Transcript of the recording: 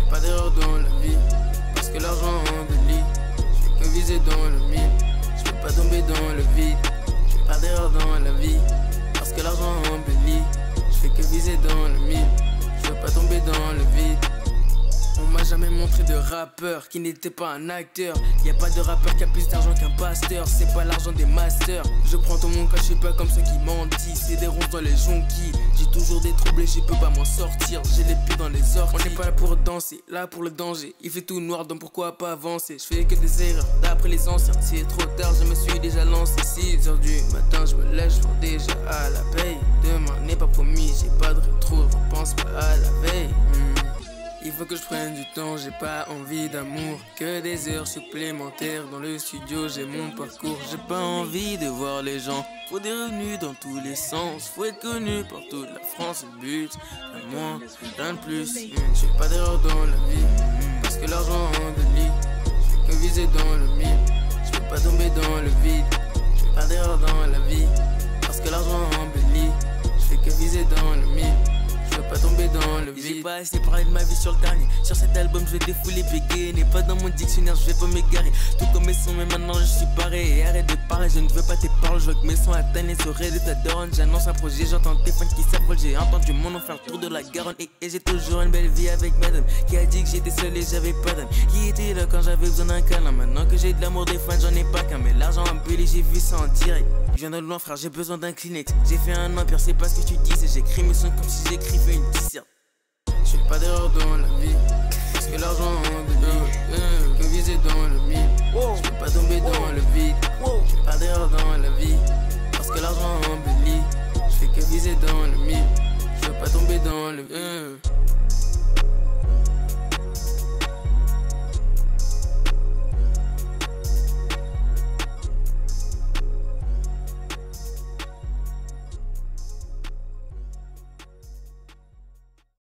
pas d'erreur dans la vie, parce que l'argent embellit. Je fais que viser dans le mille, je veux pas tomber dans le vide. Je fais pas d'erreur dans la vie, parce que l'argent embellit. Je fais que viser dans le mille, je veux pas tomber dans le vide. On m'a jamais montré de rappeur qui n'était pas un acteur. Y a pas de rappeur qui a plus d'argent qu'un pasteur. C'est pas l'argent des masters. Je prends tout mon cash, pas comme ceux qui mentissent. C'est des ronces dans les jonquilles. J'ai toujours des troubles et je peux pas m'en sortir. J'ai les pieds dans les orties. On n'est pas là pour danser, là pour le danger. Il fait tout noir donc pourquoi pas avancer. Je fais que des erreurs d'après les anciens. Si c'est trop tard je me suis déjà lancé. 6h du matin je me lève, je pense déjà à la paye. Demain n'est pas promis, j'ai pas de retour. Je pense pas à la veille. Il faut que je prenne du temps, j'ai pas envie d'amour. Que des heures supplémentaires dans le studio, j'ai mon parcours. J'ai pas envie de voir les gens. Faut des revenus dans tous les sens. Faut être connu par toute la France, le but. Rien de moins, rien de plus. Je fais pas d'erreur dans la vie, parce que l'argent embellit. Je fais que viser dans le mille, je veux pas tomber dans le vide. Je fais pas d'erreur dans la vie, parce que l'argent embellit. Je fais que viser dans le mille, je veux pas tomber dans le vide. J'ai pas assez parlé de ma vie sur le dernier. Sur cet album je vais défouler bégayer. N'est pas dans mon dictionnaire, je vais pas m'égarer. Tout comme mes sons mais maintenant je suis paré. Et arrête de parler, je ne veux pas tes paroles. Je veux que mes sons atteignent les oreilles de ta daronne. J'annonce un projet, j'entends tes fans qui s'affolent. J'ai entendu mon nom faire le tour de la Garonne. Et j'ai toujours une belle vie avec madame qui a dit que j'étais seul et j'avais pas d'âme. Qui était là quand j'avais besoin d'un câlin. Maintenant que j'ai de l'amour des fans j'en ai pas qu'un. Mais l'argent embelli, j'ai vu ça en direct. Je viens de loin frère, j'ai besoin d'un Kleenex. J'ai fait un empire, c'est pas ce que tu disais. J'écris mes sons comme si j'écrivais une disserte. Je fais pas d'erreur dans la vie, parce que l'argent embellit. Que viser dans le mille, je veux pas tomber dans le vide. Je fais pas d'erreur dans la vie, parce que l'argent embellit. Je fais que viser dans le mille, je veux pas tomber dans le